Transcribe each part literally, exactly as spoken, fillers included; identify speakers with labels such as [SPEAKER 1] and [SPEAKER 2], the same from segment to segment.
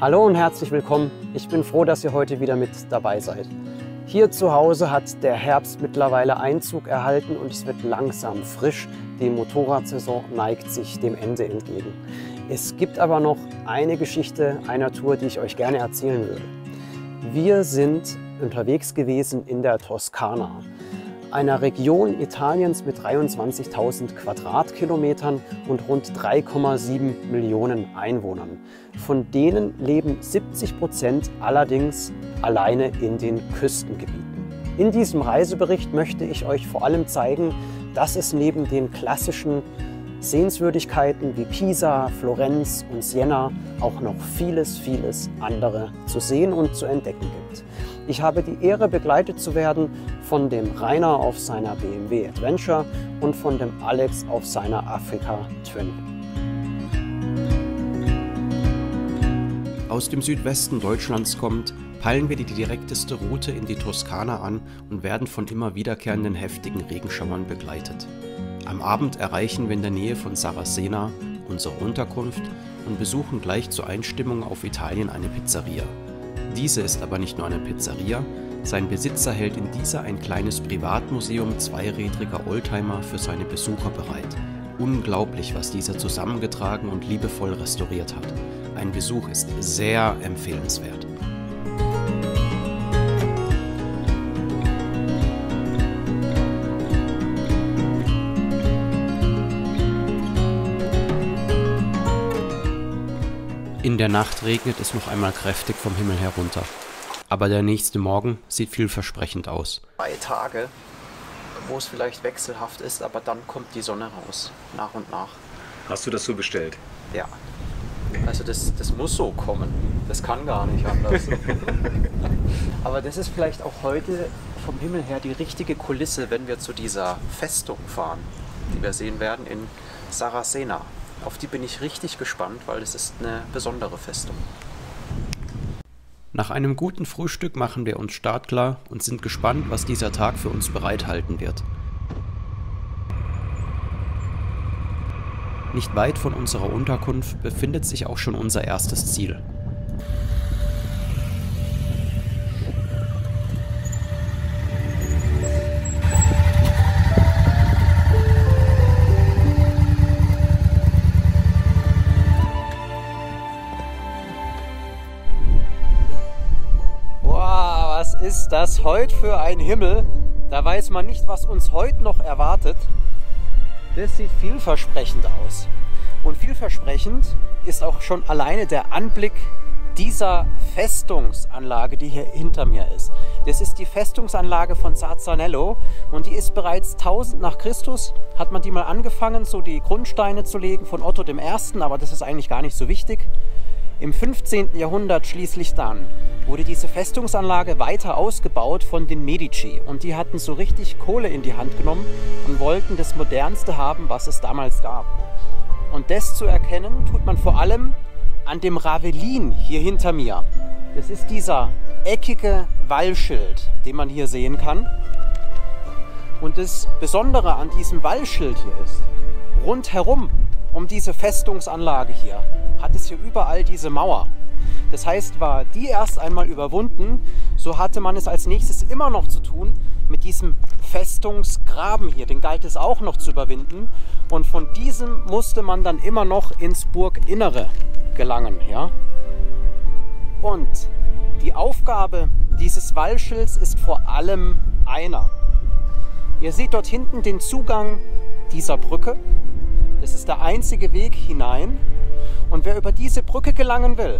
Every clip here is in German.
[SPEAKER 1] Hallo und herzlich willkommen. Ich bin froh, dass ihr heute wieder mit dabei seid. Hier zu Hause hat der Herbst mittlerweile Einzug erhalten und es wird langsam frisch. Die Motorradsaison neigt sich dem Ende entgegen. Es gibt aber noch eine Geschichte einer Tour, die ich euch gerne erzählen würde. Wir sind unterwegs gewesen in der Toskana, einer Region Italiens mit dreiundzwanzigtausend Quadratkilometern und rund drei Komma sieben Millionen Einwohnern. Von denen leben siebzig Prozent allerdings alleine in den Küstengebieten. In diesem Reisebericht möchte ich euch vor allem zeigen, dass es neben den klassischen Sehenswürdigkeiten wie Pisa, Florenz und Siena auch noch vieles, vieles andere zu sehen und zu entdecken gibt. Ich habe die Ehre, begleitet zu werden von dem Rainer auf seiner B M W Adventure und von dem Alex auf seiner Africa Twin. Aus dem Südwesten Deutschlands kommt, peilen wir die direkteste Route in die Toskana an und werden von immer wiederkehrenden heftigen Regenschauern begleitet. Am Abend erreichen wir in der Nähe von Saracena unsere Unterkunft und besuchen gleich zur Einstimmung auf Italien eine Pizzeria. Diese ist aber nicht nur eine Pizzeria, sein Besitzer hält in dieser ein kleines Privatmuseum zweirädriger Oldtimer für seine Besucher bereit. Unglaublich, was dieser zusammengetragen und liebevoll restauriert hat. Ein Besuch ist sehr empfehlenswert. In der Nacht regnet es noch einmal kräftig vom Himmel herunter. Aber der nächste Morgen sieht vielversprechend aus. Zwei Tage, wo es vielleicht wechselhaft ist, aber dann kommt die Sonne raus, nach und nach.
[SPEAKER 2] Hast du das so bestellt?
[SPEAKER 1] Ja. Also das, das muss so kommen. Das kann gar nicht anders. Aber das ist vielleicht auch heute vom Himmel her die richtige Kulisse, wenn wir zu dieser Festung fahren, die wir sehen werden in Saracena. Auf die bin ich richtig gespannt, weil es ist eine besondere Festung. Nach einem guten Frühstück machen wir uns startklar und sind gespannt, was dieser Tag für uns bereithalten wird. Nicht weit von unserer Unterkunft befindet sich auch schon unser erstes Ziel. Was ist das heute für ein Himmel? Da weiß man nicht, was uns heute noch erwartet. Das sieht vielversprechend aus. Und vielversprechend ist auch schon alleine der Anblick dieser Festungsanlage, die hier hinter mir ist. Das ist die Festungsanlage von Sarzanello und die ist bereits tausend nach Christus, hat man die mal angefangen, so die Grundsteine zu legen von Otto dem Ersten, aber das ist eigentlich gar nicht so wichtig. Im fünfzehnten Jahrhundert schließlich dann wurde diese Festungsanlage weiter ausgebaut von den Medici und die hatten so richtig Kohle in die Hand genommen und wollten das Modernste haben, was es damals gab. Und das zu erkennen tut man vor allem an dem Ravelin hier hinter mir. Das ist dieser eckige Wallschild, den man hier sehen kann. Und das Besondere an diesem Wallschild hier ist, rundherum um diese Festungsanlage hier hat es hier überall diese Mauer. Das heißt, war die erst einmal überwunden, so hatte man es als nächstes immer noch zu tun mit diesem Festungsgraben hier. Den galt es auch noch zu überwinden und von diesem musste man dann immer noch ins Burginnere gelangen. Ja? Und die Aufgabe dieses Wallschilds ist vor allem einer. Ihr seht dort hinten den Zugang dieser Brücke. Das ist der einzige Weg hinein. Und wer über diese Brücke gelangen will,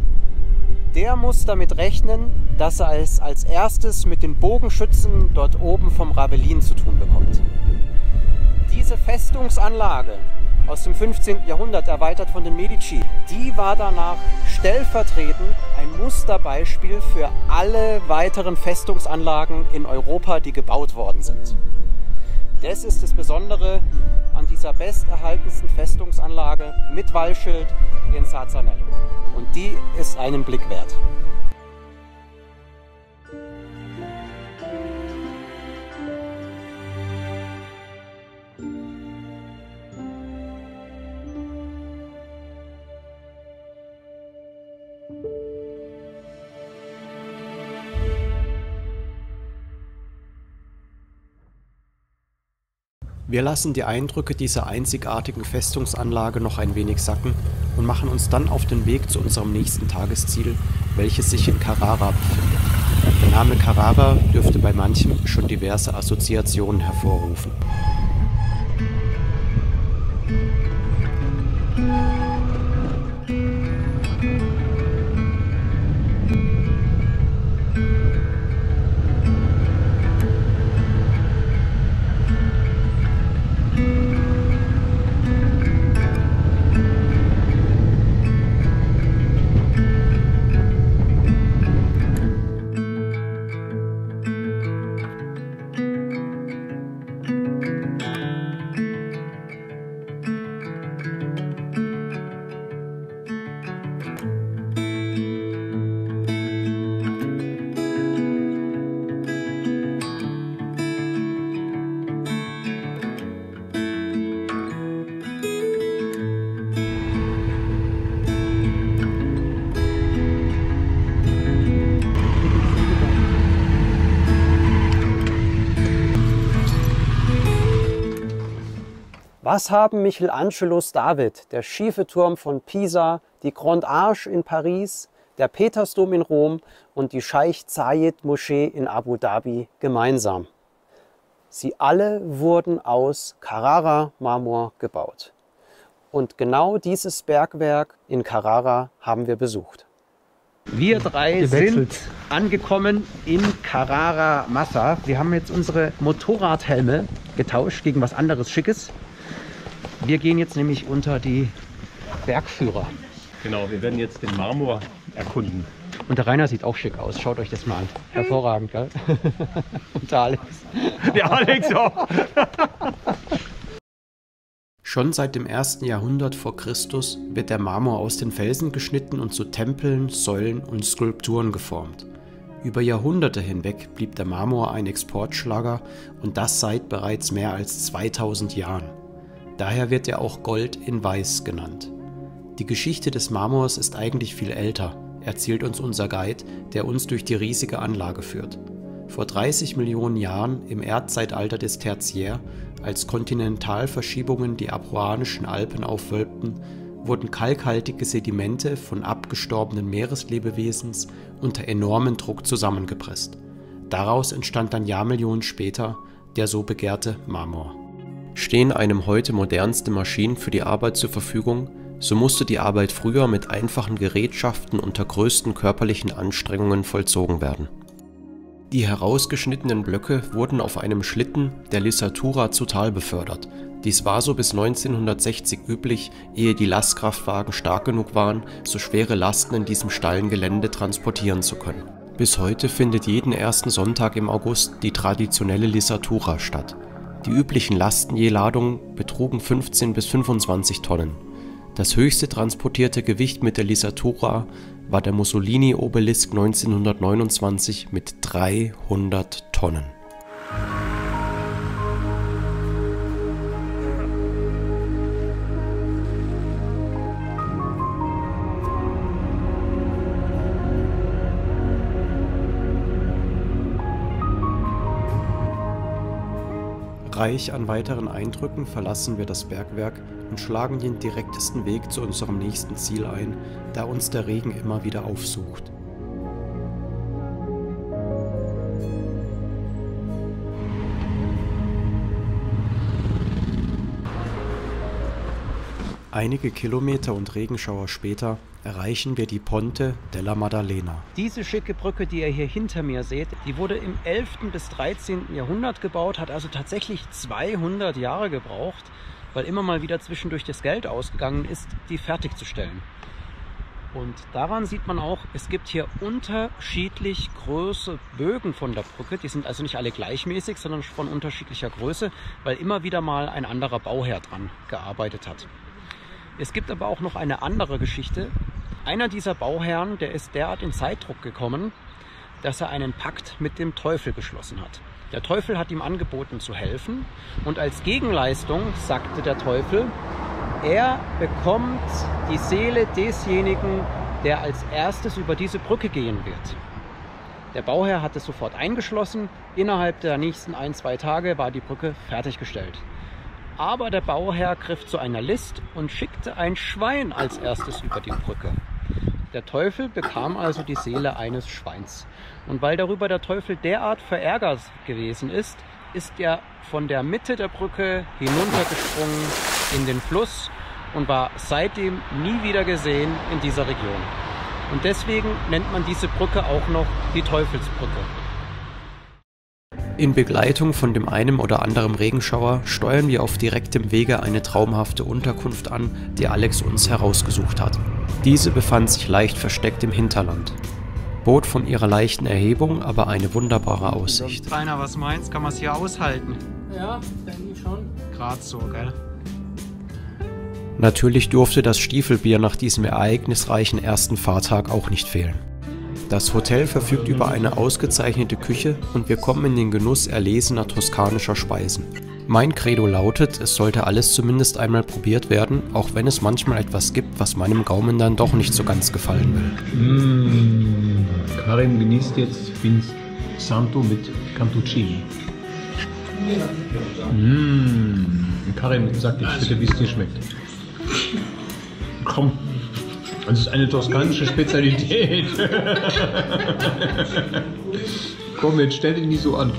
[SPEAKER 1] der muss damit rechnen, dass er es als erstes mit den Bogenschützen dort oben vom Ravelin zu tun bekommt. Diese Festungsanlage aus dem fünfzehnten Jahrhundert, erweitert von den Medici, die war danach stellvertretend ein Musterbeispiel für alle weiteren Festungsanlagen in Europa, die gebaut worden sind. Das ist das Besondere an dieser besterhaltensten Festungsanlage mit Wallschild in Sarzanello. Und die ist einen Blick wert.
[SPEAKER 3] you.
[SPEAKER 1] Wir lassen die Eindrücke dieser einzigartigen Festungsanlage noch ein wenig sacken und machen uns dann auf den Weg zu unserem nächsten Tagesziel, welches sich in Carrara befindet. Der Name Carrara dürfte bei manchem schon diverse Assoziationen hervorrufen.
[SPEAKER 2] Was haben Michelangelos David, der schiefe Turm von Pisa, die Grande Arche in Paris, der Petersdom in Rom und die Scheich Zayed Moschee in Abu Dhabi gemeinsam? Sie alle wurden aus Carrara-Marmor gebaut. Und genau dieses Bergwerk in Carrara haben wir besucht.
[SPEAKER 1] Wir drei
[SPEAKER 2] Gewechselt.
[SPEAKER 1] sind angekommen in Carrara Massa. Wir haben jetzt unsere Motorradhelme getauscht gegen was anderes Schickes. Wir gehen jetzt nämlich unter die Bergführer.
[SPEAKER 3] Genau, wir werden jetzt den Marmor erkunden.
[SPEAKER 1] Und der Rainer sieht auch schick aus. Schaut euch das mal an. Hervorragend, gell? Und der Alex.
[SPEAKER 3] Der Alex auch.
[SPEAKER 1] Schon seit dem ersten Jahrhundert vor Christus wird der Marmor aus den Felsen geschnitten und zu Tempeln, Säulen und Skulpturen geformt. Über Jahrhunderte hinweg blieb der Marmor ein Exportschlager und das seit bereits mehr als zweitausend Jahren. Daher wird er auch Gold in Weiß genannt. Die Geschichte des Marmors ist eigentlich viel älter, erzählt uns unser Guide, der uns durch die riesige Anlage führt. Vor dreißig Millionen Jahren, im Erdzeitalter des Tertiär, als Kontinentalverschiebungen die apuanischen Alpen aufwölbten, wurden kalkhaltige Sedimente von abgestorbenen Meereslebewesens unter enormem Druck zusammengepresst. Daraus entstand dann Jahrmillionen später der so begehrte Marmor. Stehen einem heute modernste Maschinen für die Arbeit zur Verfügung, so musste die Arbeit früher mit einfachen Gerätschaften unter größten körperlichen Anstrengungen vollzogen werden. Die herausgeschnittenen Blöcke wurden auf einem Schlitten der Lissatura zu Tal befördert. Dies war so bis neunzehnhundertsechzig üblich, ehe die Lastkraftwagen stark genug waren, so schwere Lasten in diesem steilen Gelände transportieren zu können. Bis heute findet jeden ersten Sonntag im August die traditionelle Lissatura statt. Die üblichen Lasten je Ladung betrugen fünfzehn bis fünfundzwanzig Tonnen. Das höchste transportierte Gewicht mit der Lissatura war der Mussolini-Obelisk neunzehnhundertneunundzwanzig mit dreihundert Tonnen. Reich an weiteren Eindrücken verlassen wir das Bergwerk und schlagen den direktesten Weg zu unserem nächsten Ziel ein, da uns der Regen immer wieder aufsucht. Einige Kilometer und Regenschauer später erreichen wir die Ponte della Maddalena. Diese schicke Brücke, die ihr hier hinter mir seht, die wurde im elften bis dreizehnten Jahrhundert gebaut, hat also tatsächlich zweihundert Jahre gebraucht, weil immer mal wieder zwischendurch das Geld ausgegangen ist, die fertigzustellen. Und daran sieht man auch, es gibt hier unterschiedlich große Bögen von der Brücke. Die sind also nicht alle gleichmäßig, sondern von unterschiedlicher Größe, weil immer wieder mal ein anderer Bauherr dran gearbeitet hat. Es gibt aber auch noch eine andere Geschichte. Einer dieser Bauherren, der ist derart in Zeitdruck gekommen, dass er einen Pakt mit dem Teufel geschlossen hat. Der Teufel hat ihm angeboten zu helfen und als Gegenleistung sagte der Teufel, er bekommt die Seele desjenigen, der als erstes über diese Brücke gehen wird. Der Bauherr hat es sofort eingeschlossen. Innerhalb der nächsten ein, zwei Tage war die Brücke fertiggestellt.
[SPEAKER 2] Aber der Bauherr griff zu einer List und schickte ein Schwein als erstes über die Brücke. Der Teufel bekam also die Seele eines Schweins. Und weil darüber der Teufel derart verärgert gewesen ist, ist er von der Mitte der Brücke hinuntergesprungen in den Fluss und war seitdem nie wieder gesehen in dieser Region. Und deswegen nennt man diese Brücke auch noch die Teufelsbrücke. In Begleitung von dem einen oder anderen Regenschauer steuern wir auf direktem Wege eine traumhafte Unterkunft an, die Alex uns herausgesucht hat. Diese befand sich leicht versteckt im Hinterland, bot von ihrer leichten Erhebung aber eine wunderbare Aussicht.
[SPEAKER 1] Rainer, was meinst, kann man es hier aushalten?
[SPEAKER 2] Ja, denke ich schon.
[SPEAKER 1] Gerade so, gell?
[SPEAKER 2] Natürlich durfte das Stiefelbier nach diesem ereignisreichen ersten Fahrtag auch nicht fehlen. Das Hotel verfügt über eine ausgezeichnete Küche und wir kommen in den Genuss erlesener toskanischer Speisen. Mein Credo lautet, es sollte alles zumindest einmal probiert werden, auch wenn es manchmal etwas gibt, was meinem Gaumen dann doch nicht so ganz gefallen will.
[SPEAKER 3] Mmh, Karim genießt jetzt Vins Santo mit Cantuccini. Mmh, Karim sagt jetzt bitte, wie es dir schmeckt. Komm. Das ist eine toskanische Spezialität. Komm, jetzt stell dich nicht so an.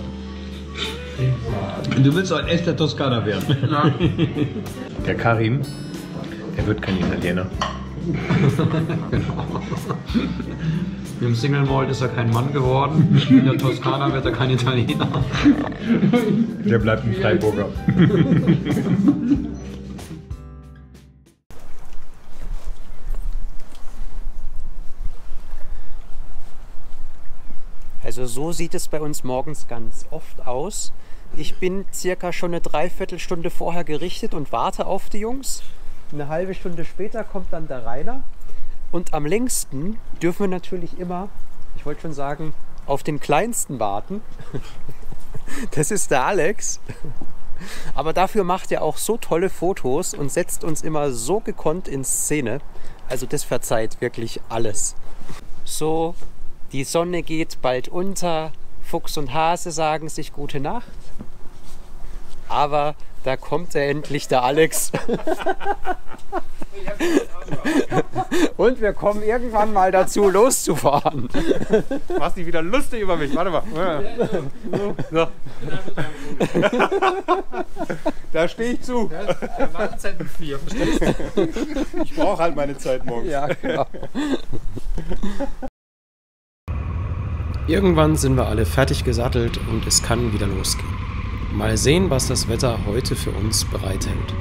[SPEAKER 3] Du willst auch ein echter Toskaner werden. Ja. Der Karim, der wird kein Italiener.
[SPEAKER 2] Genau. Im Single Malt ist er kein Mann geworden. In der Toskana wird er kein Italiener.
[SPEAKER 3] Der bleibt ein Freiburger.
[SPEAKER 2] Also so sieht es bei uns morgens ganz oft aus. Ich bin circa schon eine Dreiviertelstunde vorher gerichtet und warte auf die Jungs. Eine halbe Stunde später kommt dann der Rainer. Und am längsten dürfen wir natürlich immer, ich wollte schon sagen, auf den Kleinsten warten. Das ist der Alex. Aber dafür macht er auch so tolle Fotos und setzt uns immer so gekonnt in Szene. Also das verzeiht wirklich alles. So, die Sonne geht bald unter, Fuchs und Hase sagen sich gute Nacht. Aber da kommt er endlich, der Alex. Und wir kommen irgendwann mal dazu, loszufahren.
[SPEAKER 1] Du machst dich wieder lustig über mich. Warte mal. So. Da stehe ich zu. Ich brauche halt meine Zeit morgens.
[SPEAKER 2] Ja, genau. Irgendwann sind wir alle fertig gesattelt und es kann wieder losgehen. Mal sehen, was das Wetter heute für uns bereithält.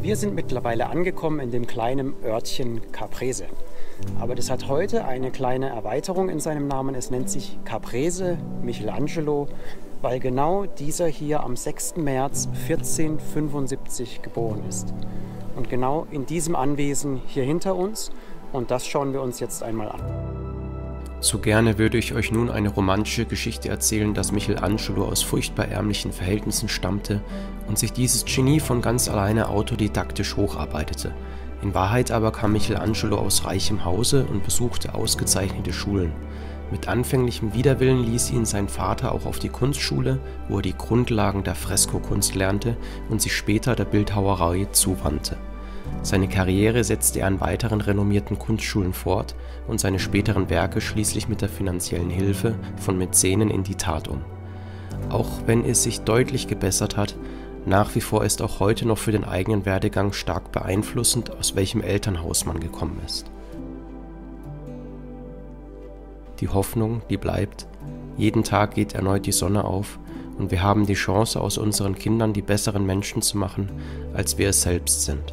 [SPEAKER 2] Wir sind mittlerweile angekommen in dem kleinen Örtchen Caprese. Aber das hat heute eine kleine Erweiterung in seinem Namen. Es nennt sich Caprese Michelangelo, weil genau dieser hier am sechsten März vierzehnhundertfünfundsiebzig geboren ist. Und genau in diesem Anwesen hier hinter uns. Und das schauen wir uns jetzt einmal an.
[SPEAKER 4] So gerne würde ich euch nun eine romantische Geschichte erzählen, dass Michelangelo aus furchtbar ärmlichen Verhältnissen stammte und sich dieses Genie von ganz alleine autodidaktisch hocharbeitete. In Wahrheit aber kam Michelangelo aus reichem Hause und besuchte ausgezeichnete Schulen. Mit anfänglichem Widerwillen ließ ihn sein Vater auch auf die Kunstschule, wo er die Grundlagen der Freskokunst lernte und sich später der Bildhauerei zuwandte. Seine Karriere setzte er an weiteren renommierten Kunstschulen fort und seine späteren Werke schließlich mit der finanziellen Hilfe von Mäzenen in die Tat um. Auch wenn es sich deutlich gebessert hat, nach wie vor ist auch heute noch für den eigenen Werdegang stark beeinflussend, aus welchem Elternhaus man gekommen ist. Die Hoffnung, die bleibt. Jeden Tag geht erneut die Sonne auf und wir haben die Chance, aus unseren Kindern die besseren Menschen zu machen, als wir es selbst sind.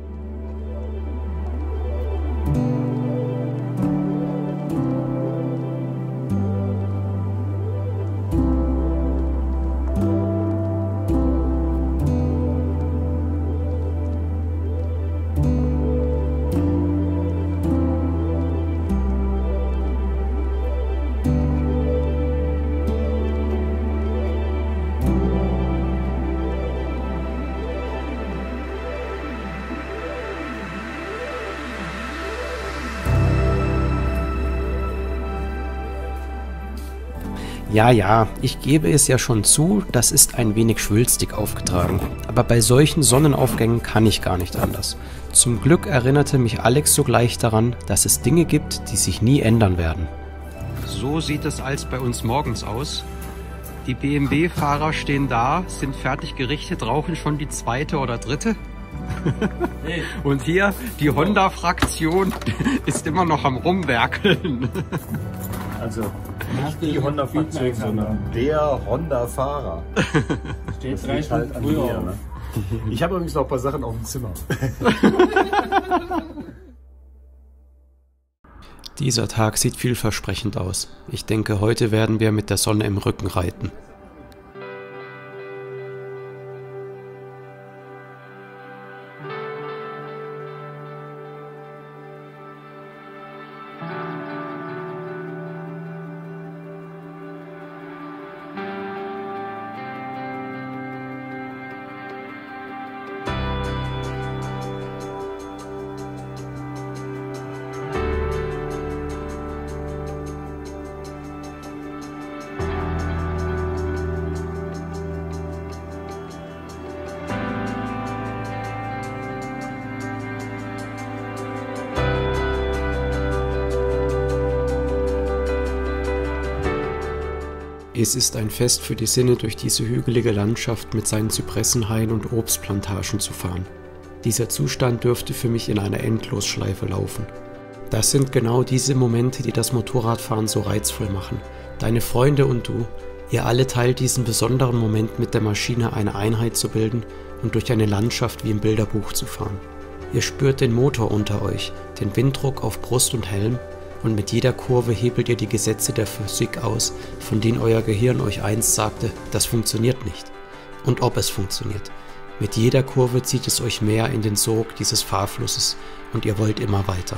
[SPEAKER 4] Ja, ja, ich gebe es ja schon zu, das ist ein wenig schwülstig aufgetragen. Aber bei solchen Sonnenaufgängen kann ich gar nicht anders. Zum Glück erinnerte mich Alex sogleich daran, dass es Dinge gibt, die sich nie ändern werden.
[SPEAKER 1] So sieht es als bei uns morgens aus. Die B M W-Fahrer stehen da, sind fertig gerichtet, rauchen schon die zweite oder dritte. Und hier, die Honda-Fraktion ist immer noch am Rumwerkeln.
[SPEAKER 5] Also nicht die Honda-Fraktion, sondern der Honda-Fahrer.
[SPEAKER 6] Steht drei Stunden halt früher. Mir, ne?
[SPEAKER 5] Ich habe übrigens noch ein paar Sachen auf dem Zimmer.
[SPEAKER 4] Dieser Tag sieht vielversprechend aus. Ich denke, heute werden wir mit der Sonne im Rücken reiten. Es ist ein Fest für die Sinne, durch diese hügelige Landschaft mit seinen Zypressenhainen und Obstplantagen zu fahren. Dieser Zustand dürfte für mich in einer Endlosschleife laufen. Das sind genau diese Momente, die das Motorradfahren so reizvoll machen. Deine Freunde und du, ihr alle teilt diesen besonderen Moment, mit der Maschine eine Einheit zu bilden und durch eine Landschaft wie im Bilderbuch zu fahren. Ihr spürt den Motor unter euch, den Winddruck auf Brust und Helm, und mit jeder Kurve hebelt ihr die Gesetze der Physik aus, von denen euer Gehirn euch einst sagte, das funktioniert nicht. Und ob es funktioniert. Mit jeder Kurve zieht es euch mehr in den Sog dieses Fahrflusses und ihr wollt immer weiter.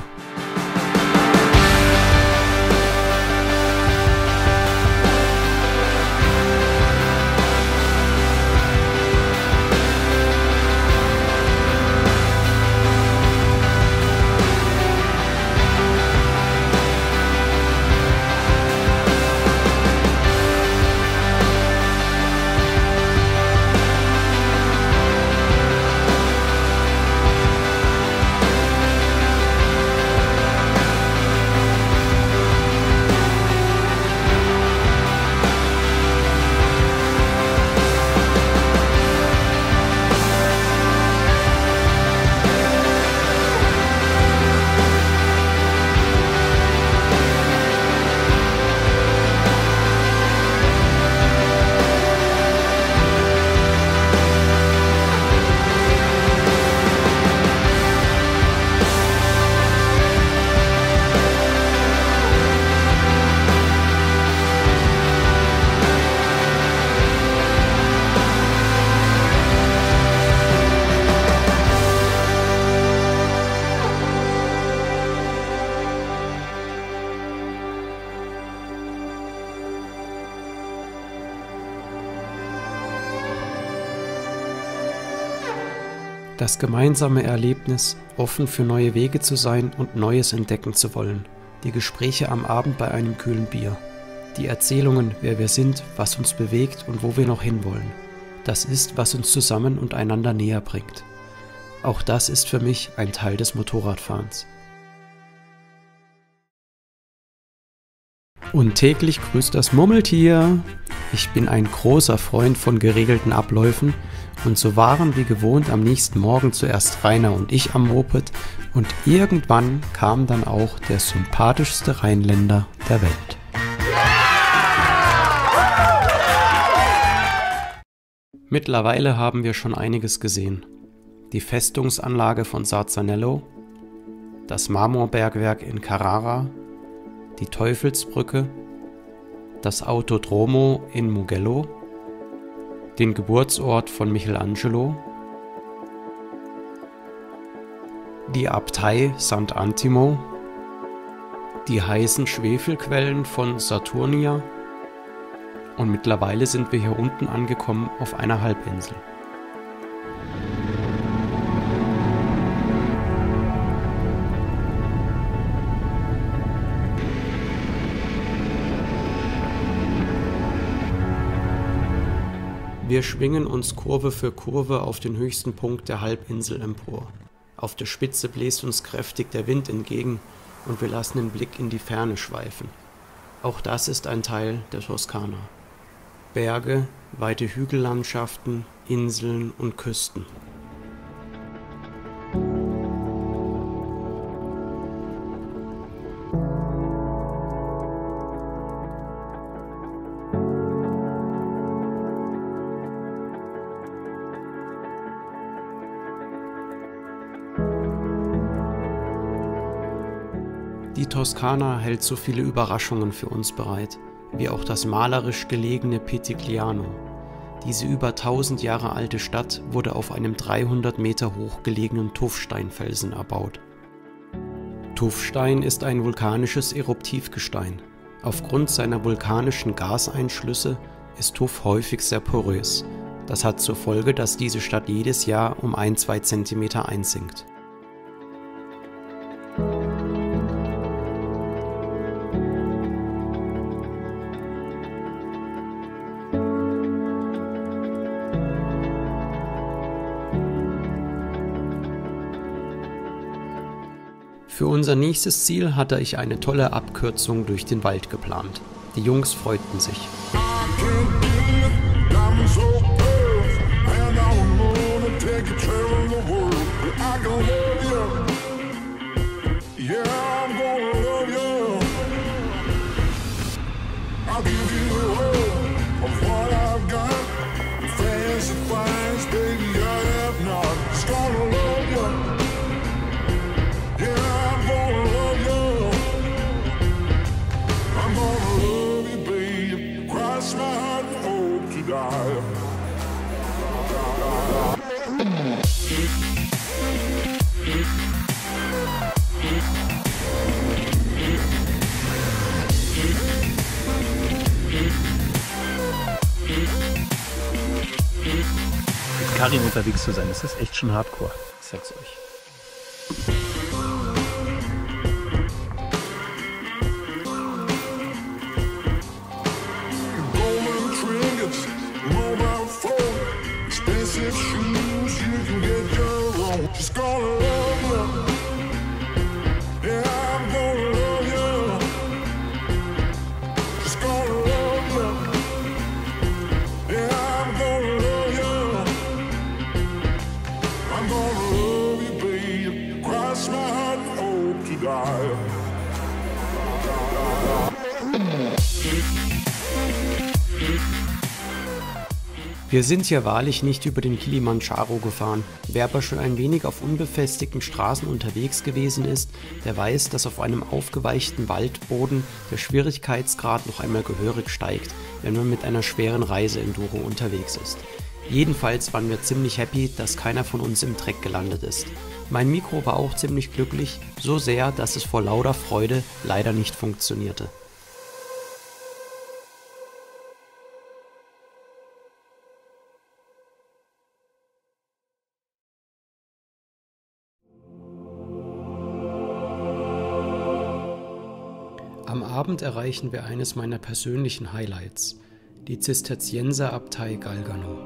[SPEAKER 2] Das gemeinsame Erlebnis, offen für neue Wege zu sein und Neues entdecken zu wollen. Die Gespräche am Abend bei einem kühlen Bier. Die Erzählungen, wer wir sind, was uns bewegt und wo wir noch hinwollen. Das ist, was uns zusammen und einander näher bringt. Auch das ist für mich ein Teil des Motorradfahrens. Und täglich grüßt das Murmeltier. Ich bin ein großer Freund von geregelten Abläufen und so waren wie gewohnt am nächsten Morgen zuerst Rainer und ich am Moped und irgendwann kam dann auch der sympathischste Rheinländer der Welt. Mittlerweile haben wir schon einiges gesehen. Die Festungsanlage von Sarzanello, das Marmorbergwerk in Carrara, die Teufelsbrücke, das Autodromo in Mugello, den Geburtsort von Michelangelo, die Abtei Sant'Antimo, die heißen Schwefelquellen von Saturnia und mittlerweile sind wir hier unten angekommen auf einer Halbinsel. Wir schwingen uns Kurve für Kurve auf den höchsten Punkt der Halbinsel empor. Auf der Spitze bläst uns kräftig der Wind entgegen und wir lassen den Blick in die Ferne schweifen. Auch das ist ein Teil der Toskana. Berge, weite Hügellandschaften, Inseln und Küsten. Die Toskana hält so viele Überraschungen für uns bereit, wie auch das malerisch gelegene Pitigliano. Diese über tausend Jahre alte Stadt wurde auf einem dreihundert Meter hoch gelegenen Tuffsteinfelsen erbaut. Tuffstein ist ein vulkanisches Eruptivgestein. Aufgrund seiner vulkanischen Gaseinschlüsse ist Tuff häufig sehr porös. Das hat zur Folge, dass diese Stadt jedes Jahr um ein bis zwei Zentimeter einsinkt. Für unser nächstes Ziel hatte ich eine tolle Abkürzung durch den Wald geplant. Die Jungs freuten sich.
[SPEAKER 3] Mit Karin unterwegs zu sein, das ist echt schon hardcore. Ich sag's euch. Wir sind hier wahrlich nicht über den Kilimanjaro gefahren. Wer aber schon ein wenig auf unbefestigten Straßen unterwegs gewesen ist, der weiß, dass auf einem aufgeweichten Waldboden der Schwierigkeitsgrad noch einmal gehörig steigt, wenn man mit einer schweren Reise-Enduro unterwegs ist. Jedenfalls waren wir ziemlich happy, dass keiner von uns im Dreck gelandet ist. Mein Mikro war auch ziemlich glücklich, so sehr, dass es vor lauter Freude leider nicht funktionierte. Am Abend erreichen wir eines meiner persönlichen Highlights, die Zisterzienserabtei Galganow.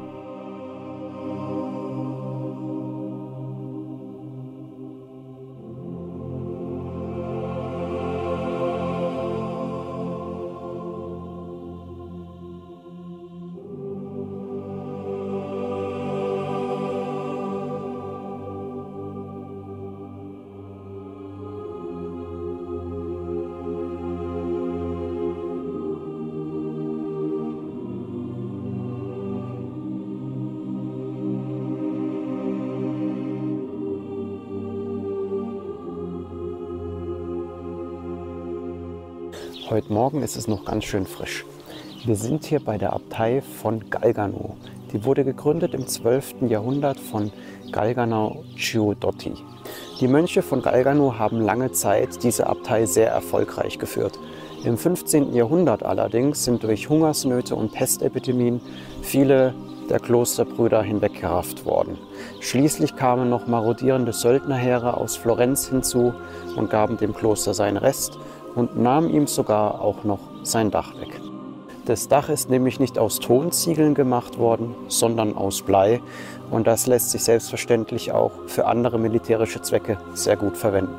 [SPEAKER 2] Heute Morgen ist es noch ganz schön frisch. Wir sind hier bei der Abtei von Galganow. Die wurde gegründet im zwölften Jahrhundert von Galganow Ciudotti. Die Mönche von Galganow haben lange Zeit diese Abtei sehr erfolgreich geführt. Im fünfzehnten Jahrhundert allerdings sind durch Hungersnöte und Pestepidemien viele der Klosterbrüder hinweggerafft worden. Schließlich kamen noch marodierende Söldnerheere aus Florenz hinzu und gaben dem Kloster seinen Rest und nahmen ihm sogar auch noch sein Dach weg. Das Dach ist nämlich nicht aus Tonziegeln gemacht worden, sondern aus Blei, und das lässt sich selbstverständlich auch für andere militärische Zwecke sehr gut verwenden.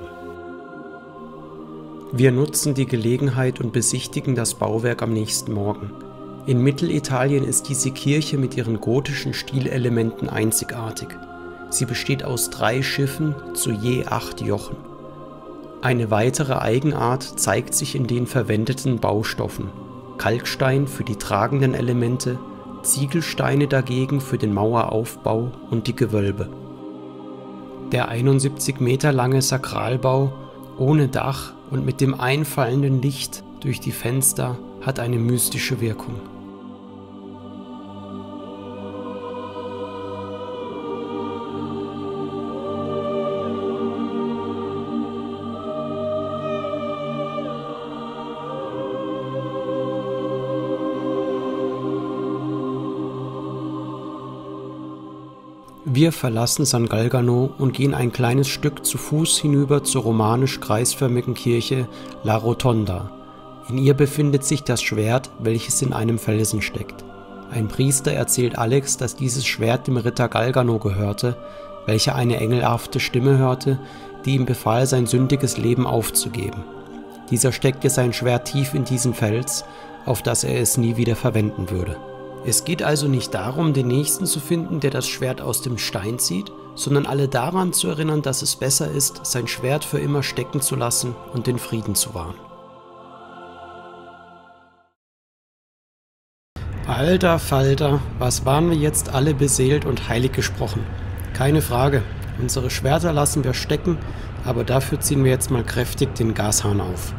[SPEAKER 3] Wir nutzen die Gelegenheit und besichtigen das Bauwerk am nächsten Morgen. In Mittelitalien ist diese Kirche mit ihren gotischen Stilelementen einzigartig. Sie besteht aus drei Schiffen zu je acht Jochen. Eine weitere Eigenart zeigt sich in den verwendeten Baustoffen: Kalkstein für die tragenden Elemente, Ziegelsteine dagegen für den Maueraufbau und die Gewölbe. Der einundsiebzig Meter lange Sakralbau ohne Dach und mit dem einfallenden Licht durch die Fenster hat eine mystische Wirkung. Wir verlassen San Galganow und gehen ein kleines Stück zu Fuß hinüber zur romanisch-kreisförmigen Kirche La Rotonda. In ihr befindet sich das Schwert, welches in einem Felsen steckt. Ein Priester erzählt Alex, dass dieses Schwert dem Ritter Galganow gehörte, welcher eine engelhafte Stimme hörte, die ihm befahl, sein sündiges Leben aufzugeben. Dieser steckte sein Schwert tief in diesen Fels, auf das er es nie wieder verwenden würde. Es geht also nicht darum, den Nächsten zu finden, der das Schwert aus dem Stein zieht, sondern alle daran zu erinnern, dass es besser ist, sein Schwert für immer stecken zu lassen und den Frieden zu wahren. Alter Falter, was waren wir jetzt alle beseelt und heilig gesprochen? Keine Frage, unsere Schwerter lassen wir stecken, aber dafür ziehen wir jetzt mal kräftig den Gashahn auf.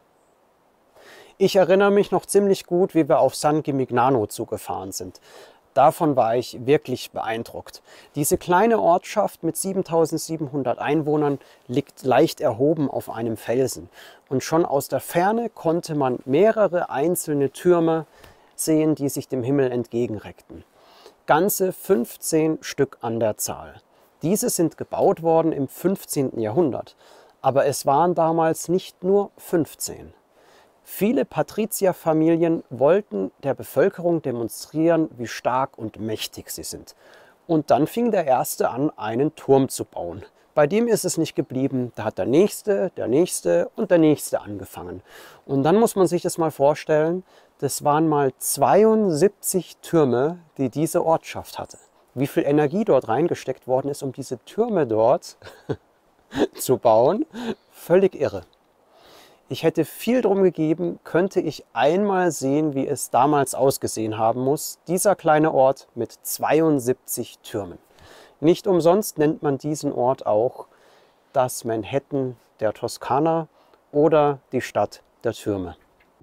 [SPEAKER 2] Ich erinnere mich noch ziemlich gut, wie wir auf San Gimignano zugefahren sind. Davon war ich wirklich beeindruckt. Diese kleine Ortschaft mit siebentausendsiebenhundert Einwohnern liegt leicht erhoben auf einem Felsen. Und schon aus der Ferne konnte man mehrere einzelne Türme sehen, die sich dem Himmel entgegenreckten. Ganze fünfzehn Stück an der Zahl. Diese sind gebaut worden im fünfzehnten Jahrhundert. Aber es waren damals nicht nur fünfzehn. Viele Patrizierfamilien wollten der Bevölkerung demonstrieren, wie stark und mächtig sie sind. Und dann fing der Erste an, einen Turm zu bauen. Bei dem ist es nicht geblieben. Da hat der Nächste, der Nächste und der Nächste angefangen. Und dann muss man sich das mal vorstellen, das waren mal zweiundsiebzig Türme, die diese Ortschaft hatte. Wie viel Energie dort reingesteckt worden ist, um diese Türme dort zu bauen, völlig irre. Ich hätte viel drum gegeben, könnte ich einmal sehen, wie es damals ausgesehen haben muss, dieser kleine Ort mit zweiundsiebzig Türmen. Nicht umsonst nennt man diesen Ort auch das Manhattan der Toskana oder die Stadt der Türme.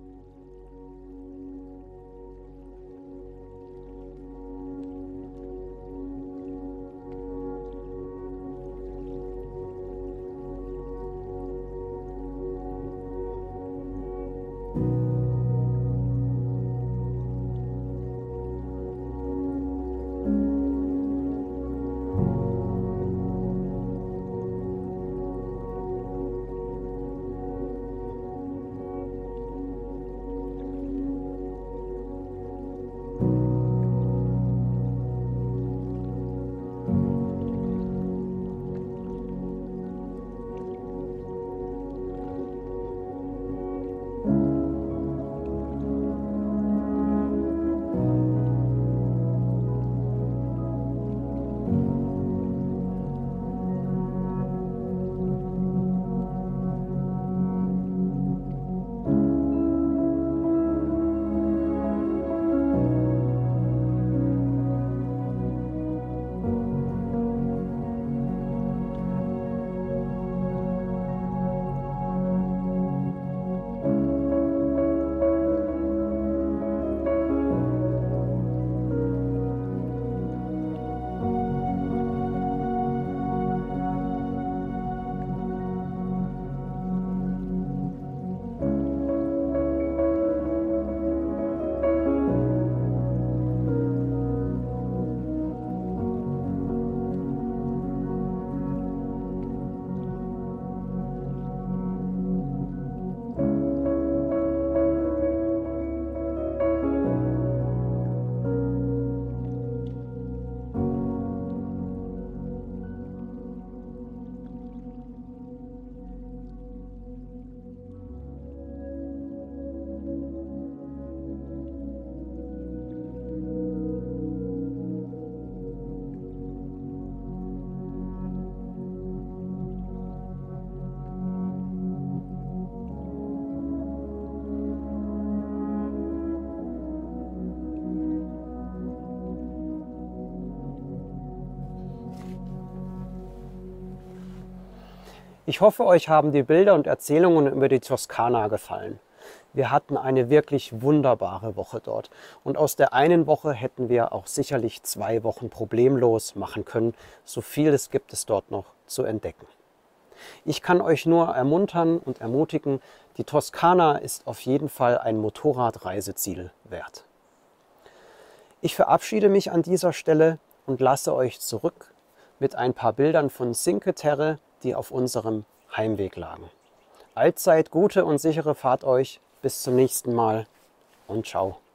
[SPEAKER 2] Ich hoffe, euch haben die Bilder und Erzählungen über die Toskana gefallen. Wir hatten eine wirklich wunderbare Woche dort. Und aus der einen Woche hätten wir auch sicherlich zwei Wochen problemlos machen können. So vieles gibt es dort noch zu entdecken. Ich kann euch nur ermuntern und ermutigen, die Toskana ist auf jeden Fall ein Motorradreiseziel wert. Ich verabschiede mich an dieser Stelle und lasse euch zurück mit ein paar Bildern von Cinque Terre, die auf unserem Heimweg lagen. Allzeit gute und sichere Fahrt euch. Bis zum nächsten Mal und ciao.